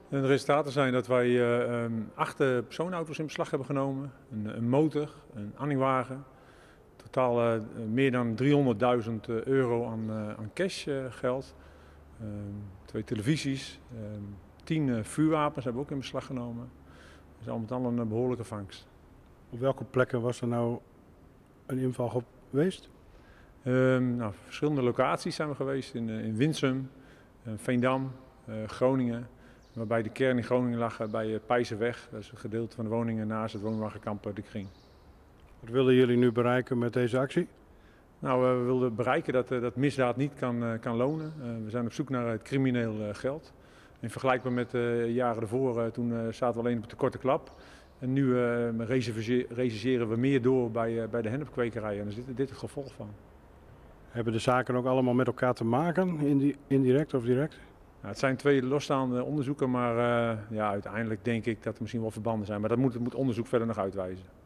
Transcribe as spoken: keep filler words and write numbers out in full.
De resultaten zijn dat wij uh, um, acht personenauto's in beslag hebben genomen, een, een motor, een anningwagen, totaal uh, meer dan driehonderdduizend euro aan, uh, aan cashgeld, uh, twee televisies, uh, tien uh, vuurwapens hebben we ook in beslag genomen. Dat is al met al een uh, behoorlijke vangst. Op welke plekken was er nou een inval geweest? Uh, nou, verschillende locaties zijn we geweest, in, uh, in Winsum, uh, Veendam, uh, Groningen. Waarbij de kern in Groningen lag bij Pijzenweg, dat is een gedeelte van de woningen naast het woonwagenkamp De Kring. Wat willen jullie nu bereiken met deze actie? Nou, we wilden bereiken dat, dat misdaad niet kan, kan lonen. We zijn op zoek naar het crimineel geld. In vergelijking met de jaren ervoor, toen zaten we alleen op de korte klap. En nu uh, rechercheren we meer door bij, bij de hennepkwekerijen. En daar is dit, dit het gevolg van. Hebben de zaken ook allemaal met elkaar te maken, indirect of direct? Nou, het zijn twee losstaande onderzoeken, maar uh, ja, uiteindelijk denk ik dat er misschien wel verbanden zijn. Maar dat moet het moet onderzoek verder nog uitwijzen.